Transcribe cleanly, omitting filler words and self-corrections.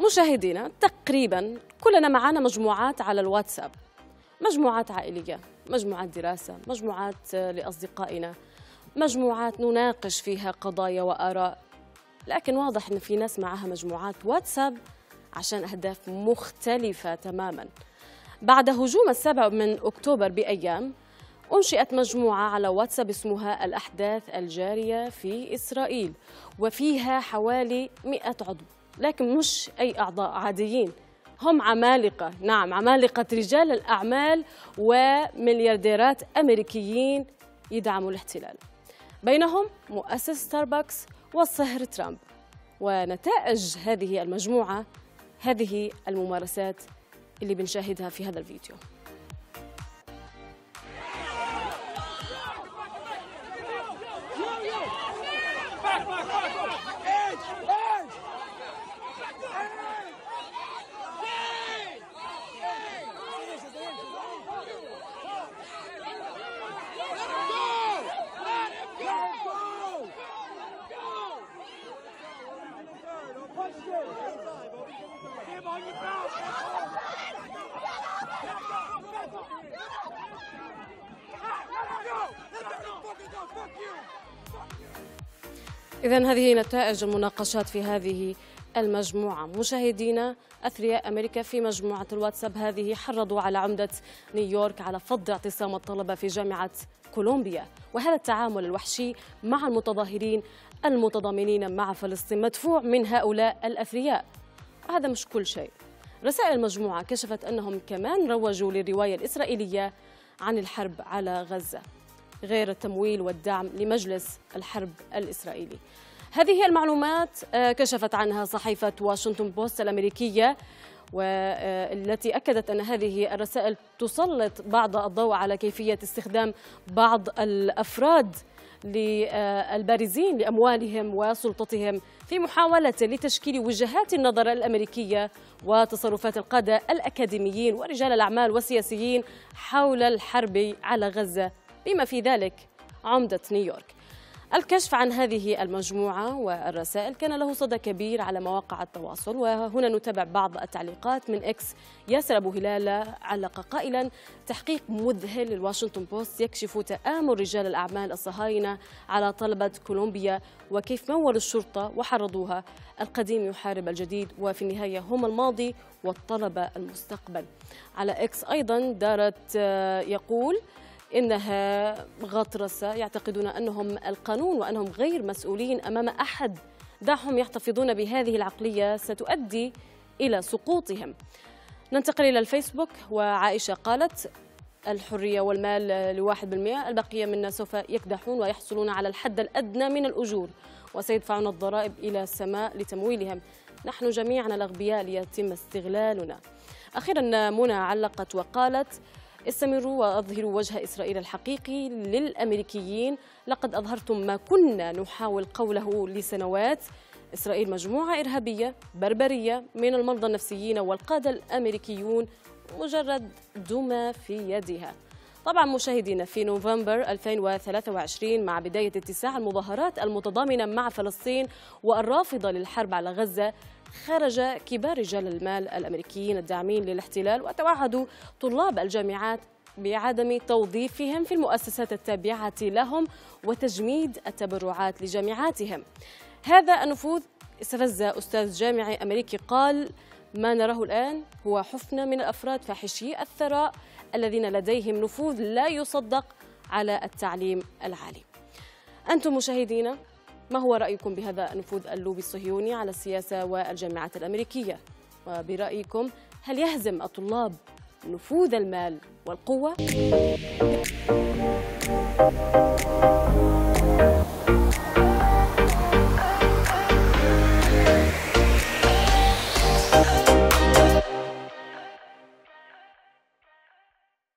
مشاهدينا، تقريبا كلنا معنا مجموعات على الواتساب، مجموعات عائلية، مجموعات دراسة، مجموعات لأصدقائنا، مجموعات نناقش فيها قضايا وآراء. لكن واضح أن في ناس معها مجموعات واتساب عشان أهداف مختلفة تماما. بعد هجوم 7 أكتوبر بأيام أنشئت مجموعة على واتساب اسمها الأحداث الجارية في إسرائيل، وفيها حوالي 100 عضو، لكن مش أي أعضاء عاديين، هم عمالقة، نعم عمالقة رجال الأعمال ومليارديرات أمريكيين يدعموا الاحتلال، بينهم مؤسس ستاربكس والصهر ترامب. ونتائج هذه المجموعة هذه الممارسات اللي بنشاهدها في هذا الفيديو. إذن هذه نتائج المناقشات في هذه المجموعة. مشاهدينا، أثرياء أمريكا في مجموعة الواتساب هذه حرضوا على عمدة نيويورك على فض اعتصام الطلبة في جامعة كولومبيا، وهذا التعامل الوحشي مع المتظاهرين المتضامنين مع فلسطين مدفوع من هؤلاء الأثرياء. وهذا مش كل شيء، رسائل المجموعة كشفت أنهم كمان روجوا للرواية الإسرائيلية عن الحرب على غزة، غير التمويل والدعم لمجلس الحرب الإسرائيلي. هذه المعلومات كشفت عنها صحيفة واشنطن بوست الأمريكية، والتي أكدت أن هذه الرسائل تسلط بعض الضوء على كيفية استخدام بعض الأفراد البارزين لأموالهم وسلطتهم في محاولة لتشكيل وجهات النظر الأمريكية وتصرفات القادة الأكاديميين ورجال الأعمال والسياسيين حول الحرب على غزة، بما في ذلك عمدة نيويورك. الكشف عن هذه المجموعة والرسائل كان له صدى كبير على مواقع التواصل، وهنا نتابع بعض التعليقات من إكس. ياسر أبو هلال علق قائلا: تحقيق مذهل للواشنطن بوست يكشف تآمر رجال الأعمال الصهاينة على طلبة كولومبيا وكيف مولوا الشرطة وحرضوها. القديم يحارب الجديد، وفي النهاية هم الماضي والطلبة المستقبل. على إكس أيضا دارت يقول: إنها غطرسة يعتقدون أنهم القانون وأنهم غير مسؤولين أمام أحد، دعهم يحتفظون بهذه العقلية ستؤدي إلى سقوطهم. ننتقل إلى الفيسبوك، وعائشة قالت: الحرية والمال ل1%، البقية منا سوف يكدحون ويحصلون على الحد الأدنى من الأجور وسيدفعون الضرائب إلى السماء لتمويلهم، نحن جميعا الأغبياء ليتم استغلالنا. أخيرا منى علقت وقالت: استمروا وأظهروا وجه إسرائيل الحقيقي للأمريكيين، لقد أظهرتم ما كنا نحاول قوله لسنوات، إسرائيل مجموعة إرهابية بربرية من المرضى النفسيين والقادة الأمريكيون مجرد دمى في يدها. طبعا مشاهدينا، في نوفمبر 2023 مع بداية اتساع المظاهرات المتضامنة مع فلسطين والرافضة للحرب على غزة، خرج كبار رجال المال الأمريكيين الداعمين للاحتلال وتوعدوا طلاب الجامعات بعدم توظيفهم في المؤسسات التابعة لهم وتجميد التبرعات لجامعاتهم. هذا النفوذ استفز أستاذ جامعي أمريكي قال: ما نراه الآن هو حفنة من الأفراد فاحشي الثراء الذين لديهم نفوذ لا يصدق على التعليم العالي. أنتم مشاهدينا، ما هو رأيكم بهذا النفوذ اللوبي الصهيوني على السياسة والجامعات الأمريكية؟ وبرأيكم هل يهزم الطلاب نفوذ المال والقوة؟